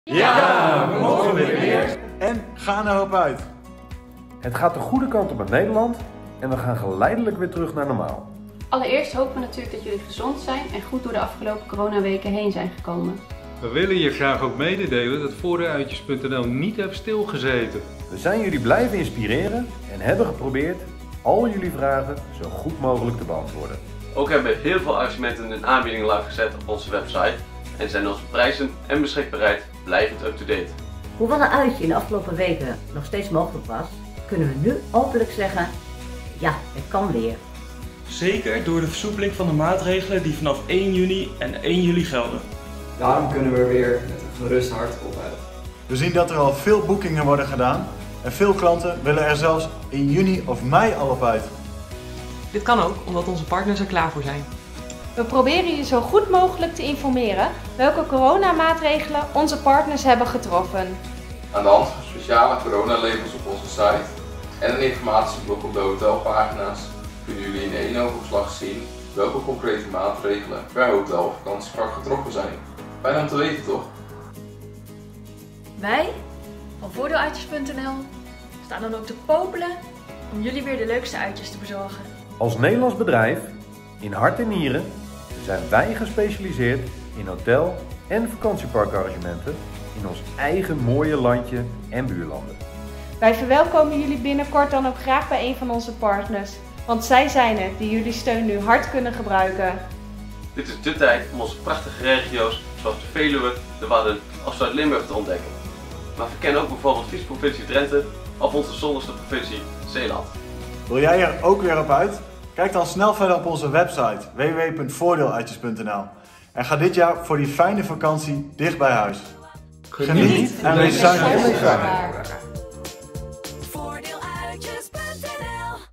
Ja, we mogen weer meer. En gaan erop uit. Het gaat de goede kant op met Nederland en we gaan geleidelijk weer terug naar normaal. Allereerst hopen we natuurlijk dat jullie gezond zijn en goed door de afgelopen coronaweken heen zijn gekomen. We willen je graag ook mededelen dat vooruitjes.nl niet heeft stilgezeten. We zijn jullie blijven inspireren en hebben geprobeerd al jullie vragen zo goed mogelijk te beantwoorden. Ook hebben we heel veel argumenten en aanbiedingen live gezet op onze website en zijn onze prijzen en beschikbaarheid blijvend up-to-date. Hoewel een uitje in de afgelopen weken nog steeds mogelijk was, kunnen we nu openlijk zeggen, ja, het kan weer. Zeker door de versoepeling van de maatregelen die vanaf 1 juni en 1 juli gelden. Daarom kunnen we weer met een gerust hart op uit. We zien dat er al veel boekingen worden gedaan en veel klanten willen er zelfs in juni of mei al op uit. Dit kan ook omdat onze partners er klaar voor zijn. We proberen je zo goed mogelijk te informeren welke coronamaatregelen onze partners hebben getroffen. Aan de hand van speciale coronalabels op onze site en een informatieblok op de hotelpagina's kunnen jullie in één oogopslag zien welke concrete maatregelen per hotel of vakantiepark getroffen zijn. Fijn om te weten, toch? Wij van voordeeluitjes.nl staan dan ook te popelen om jullie weer de leukste uitjes te bezorgen. Als Nederlands bedrijf, in hart en nieren, zijn wij gespecialiseerd in hotel- en vakantieparkarrangementen in ons eigen mooie landje en buurlanden. Wij verwelkomen jullie binnenkort dan ook graag bij een van onze partners, want zij zijn het die jullie steun nu hard kunnen gebruiken. Dit is de tijd om onze prachtige regio's zoals de Veluwe, de Wadden of Zuid-Limburg te ontdekken. Maar we kennen ook bijvoorbeeld Vice-provincie Drenthe of onze zonderste provincie Zeeland. Wil jij er ook weer op uit? Kijk dan snel verder op onze website www.voordeeluitjes.nl en ga dit jaar voor die fijne vakantie dicht bij huis. Geniet en wees zuinig.